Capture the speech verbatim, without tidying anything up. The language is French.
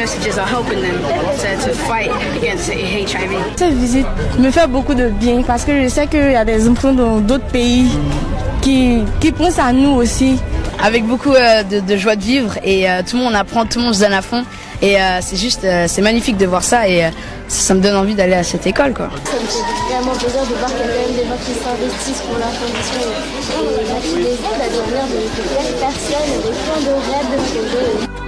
messages are helping them to, to fight against H I V. Cette visite me fait beaucoup de bien parce que je sais qu'il y a des enfants dans d'autres pays qui, qui pensent à nous aussi. Avec beaucoup euh, de, de joie de vivre et euh, tout le monde apprend, tout le monde se donne à fond et euh, c'est juste, euh, c'est magnifique de voir ça et euh, ça, ça me donne envie d'aller à cette école, quoi. Ça me fait vraiment plaisir de voir qu'il y a quand même des gens qui s'investissent pour leur condition et, et qui les aident à devenir de, de belles personnes, des plein de rêves, de projets.